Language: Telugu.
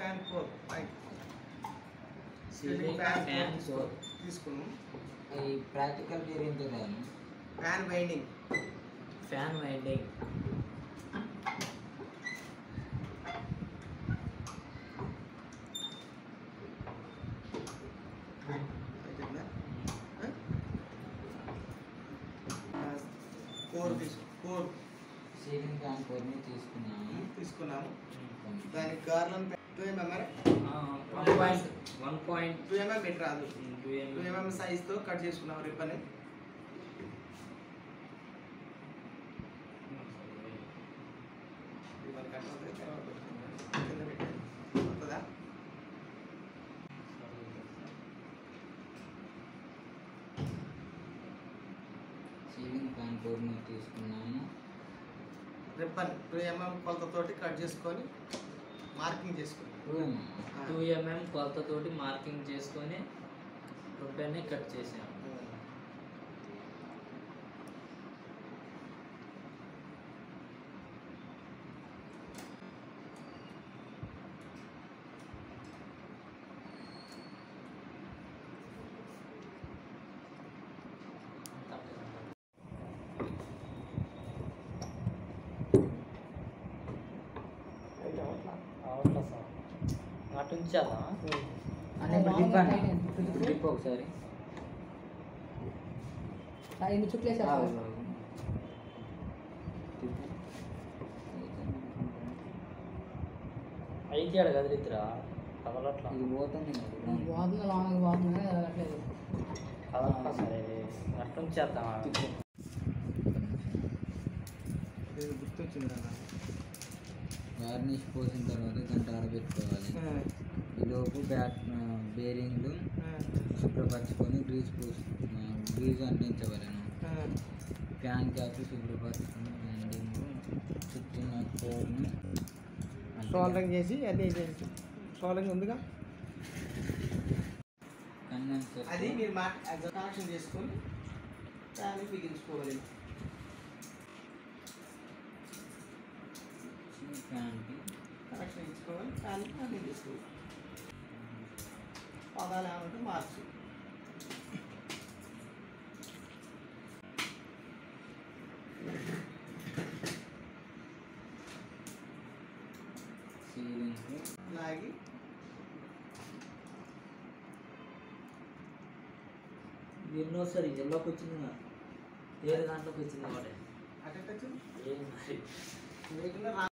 Fan core ceiling fan core తీసుకున్నాం. ఈ ప్రాక్టికల్ వేర్ ఏంటో కానీ fan winding core ceiling fan కోర్ని తీసుకున్నాము. దానికి గార్లను 2 mm 1.2 mm మీటర్ రాదు, 2 mm సైజ్తో కట్ చేసుకున్నాం రిబ్బన్. వస్తుందా? సీలింగ్ ఫ్యాన్ కోర్ని తీసుకున్నాము. రిబ్బన్ 2 mm కొలతతోటి కట్ చేసుకొని మార్కింగ్ చేసుకున్నాం. 2 mm కొలతతోటి మార్కింగ్ చేసుకొని రిబ్బన్ని కట్ చేసాము. అటు ఉంచేదా ఒకసారి అయితే అడ కదిలిద్దురా కదలట్లా ఇది పోతుంది కదలట్లా. సరే అటు ఉంచేద్దాం. గుర్తొచ్చింది కదా. వార్నిష్ పోసిన తర్వాత గంట ఆరబెట్టుకోవాలి. ఈలోపు బేరింగ్లు శుభ్రపరచుకొని గ్రీజ్ అంటించవలను. ఫ్యాన్ క్యాప్ శుభ్రపరచుకొని బ్యాండింగ్ చుట్టూ కోర్ని సోల్డరింగ్ చేసి అన్నీ చేసి సోల్డరింగ్ ఉందిగా అది మీరు కనెక్షన్ చేసుకొని దాన్ని బిగించుకోవాలి. ఫ్యాన్కి కనెక్షన్ ఇచ్చుకోవాలి. ఫ్యాన్ అన్నీ తీసుకోవాలి. పదాలు ఏమంటే మార్చి సీలింగ్కి లాగి ఎన్నోసారి ఎల్లోకి వచ్చింది, వేరే దాంట్లోకి వచ్చింది. అటెంట్ ఏం మరి వచ్చింది.